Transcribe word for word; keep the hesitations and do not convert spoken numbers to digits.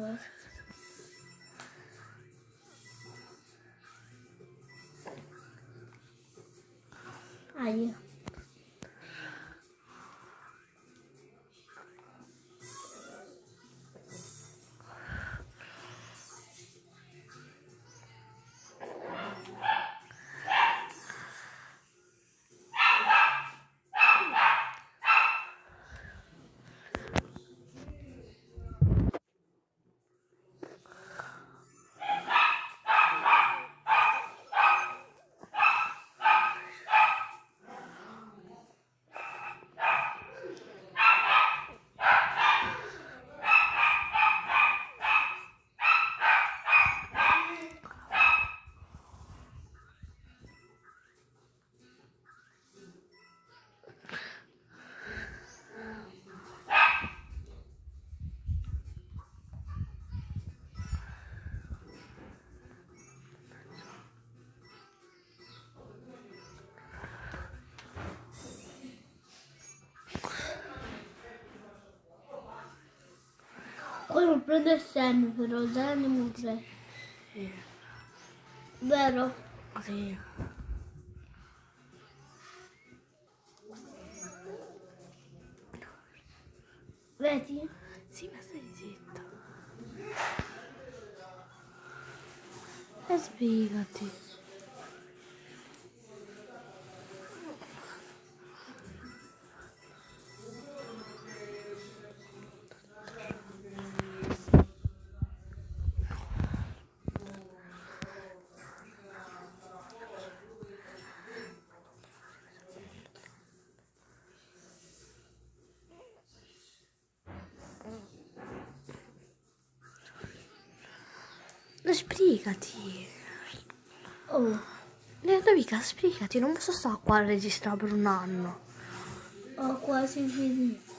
cosa. Aia. Poi non prende il senno però, il senno tre. Sì. Vero? Sì. Vedi? Sì, ma stai zitta. E sbrigati. Sbrigati. Oh, Nella mica sbrigati, non posso stare qua a registrare per un anno. ho quasi finito.